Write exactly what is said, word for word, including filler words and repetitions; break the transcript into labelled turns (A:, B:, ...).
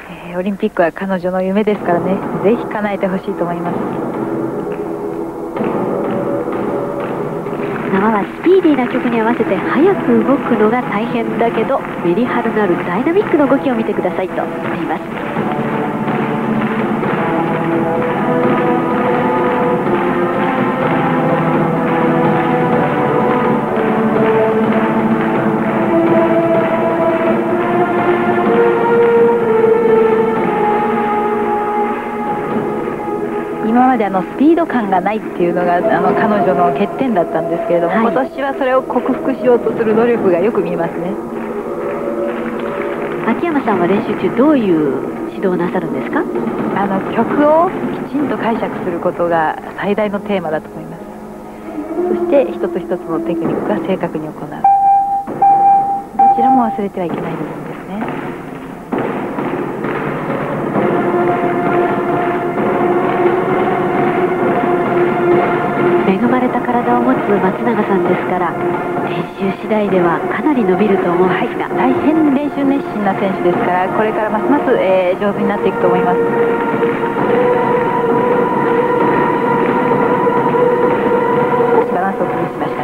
A: えー、オリンピックは彼女の夢ですからね、ぜひ叶えてほしいと思います。
B: 縄はスピーディーな曲に合わせて速く動くのが大変だけど、メリハリのあるダイナミックな動きを見てくださいと言っています。
A: 今まであのスピード感がないっていうのがあの彼女の欠点だったんですけれども、はい、今年はそれを克服しようとする努力がよく見えますね。
B: 秋山さんは練習中どういう指導をなさるんですか？
A: あの曲をきちんと解釈することが最大のテーマだと思います。そして一つ一つのテクニックが正確に行う、どちらも忘れてはいけない部分ですね。
B: 恵まれた体を持つ松永さんですから、練習次第ではかなり伸びると思うんですが、
A: はい、大変練習熱心な選手ですから、これからますます、えー、上手になっていくと思います。少しバランスを崩しました。